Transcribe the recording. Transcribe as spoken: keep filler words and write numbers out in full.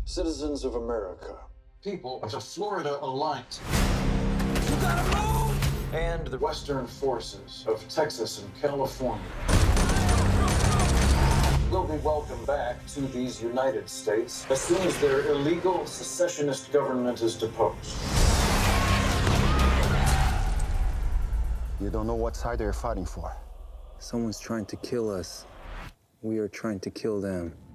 citizens of America, people of the Florida Alliance, you gotta move! And the Western forces of Texas and California will be welcomed back to these United States as soon as their illegal secessionist government is deposed. You don't know what side they're fighting for. Someone's trying to kill us. We are trying to kill them.